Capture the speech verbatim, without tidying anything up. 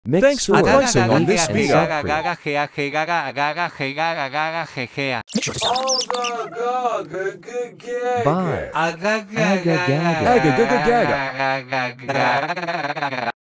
Thanks for pricing on this speaker. Bye. Aga gaga gaga.